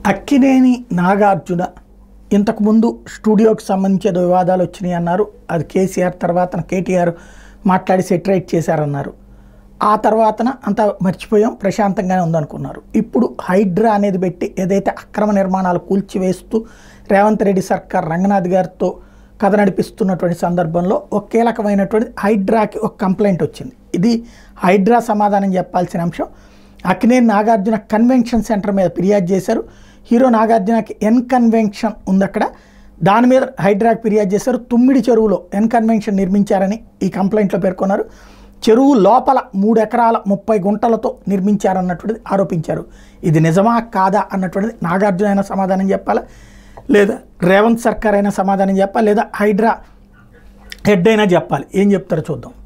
అక్కినేని నాగార్జున ఇంతకుముందు స్టూడియోకి సంబంధించి ఏదో వివాదాలు వచ్చినాయి అన్నారు. అది కేసీఆర్ తర్వాత కేటీఆర్ మాట్లాడి సెటరేట్ చేశారన్నారు. ఆ తర్వాతన అంతా మర్చిపోయాం, ప్రశాంతంగానే ఉందనుకున్నారు. ఇప్పుడు హైడ్రా అనేది పెట్టి ఏదైతే అక్రమ నిర్మాణాలు కూల్చివేస్తూ రేవంత్ రెడ్డి సర్కార్ రంగనాథ్ గారితో కథ నడిపిస్తున్నటువంటి సందర్భంలో ఒక కీలకమైనటువంటి హైడ్రాకి ఒక కంప్లైంట్ వచ్చింది. ఇది హైడ్రా సమాధానం చెప్పాల్సిన అంశం. అక్కినేని నాగార్జున కన్వెన్షన్ సెంటర్ మీద ఫిర్యాదు చేశారు. హీరో నాగార్జునకి ఎన్ కన్వెన్షన్ ఉంది, అక్కడ దాని మీద హైడ్రాకి ఫిర్యాదు చేశారు. తుమ్మిడి చెరువులో ఎన్ కన్వెన్షన్ నిర్మించారని ఈ కంప్లైంట్లో పేర్కొన్నారు. చెరువు లోపల 3 ఎకరాల 30 గుంటలతో నిర్మించారన్నటువంటిది ఆరోపించారు. ఇది నిజమా కాదా అన్నటువంటిది నాగార్జున అయినా సమాధానం చెప్పాలా, లేదా రేవంత్ సర్కార్ అయినా సమాధానం చెప్పాలి, లేదా హైడ్రా హెడ్ అయినా చెప్పాలి. ఏం చెప్తారో చూద్దాం.